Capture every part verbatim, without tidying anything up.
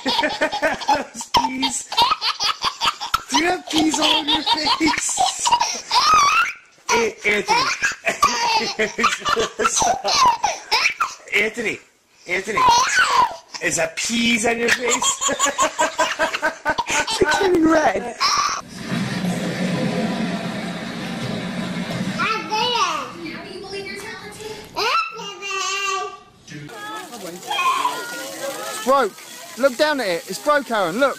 Those peas. Do you have peas all over your face? A Anthony. Anthony. Anthony. Is that peas on your face? It's turning red. It's broke. Look down at it. It's broke, Aaron. Look.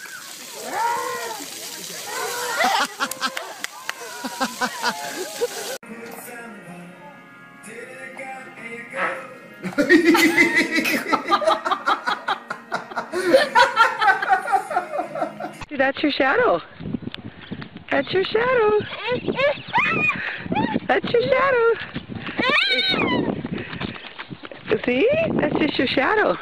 That's your shadow. That's your shadow. That's your shadow. See? That's just your shadow.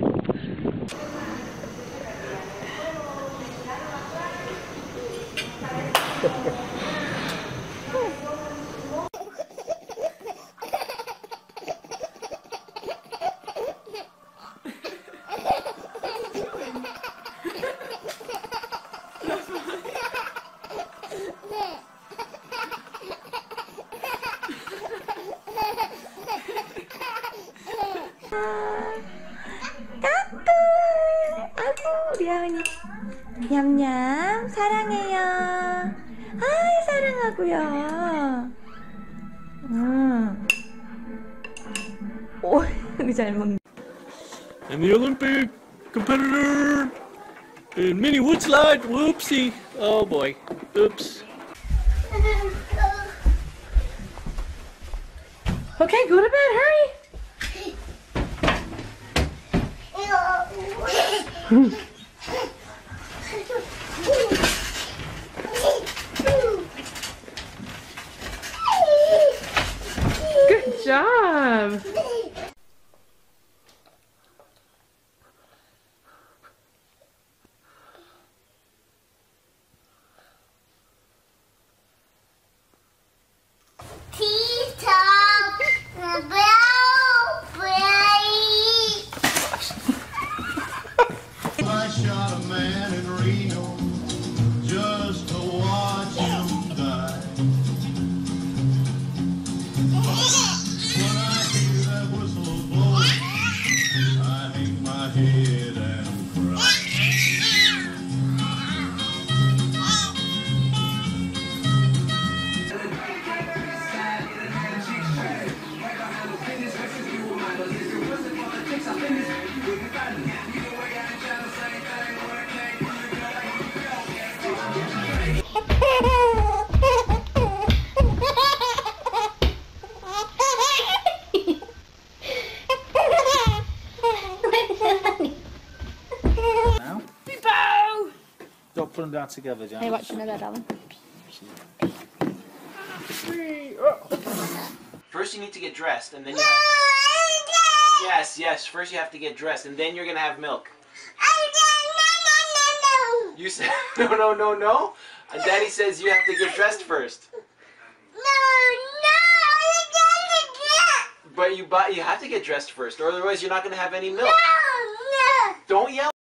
까꿍! 아이고 우리 하은이 냠냠 사랑해요. 아이 사랑하고요. 음. 오, 우리 잘 먹네. I'm the Olympic competitor in mini wood slide. Whoopsie. Oh boy. Oops. Okay, go to bed, hurry. Good job. I shot a man in Reno just to watch him die. When I hear that whistle blow, I hang my head and cry. Now? Don't put them down together, John. Hey, watch another that one. First you need to get dressed, and then you have... Yes, yes, first you have to get dressed, and then you're gonna have milk. You said no, no, no, no? And Daddy says you have to get dressed first. But you, but you have to get dressed first, or otherwise you're not gonna have any milk. Don't yell.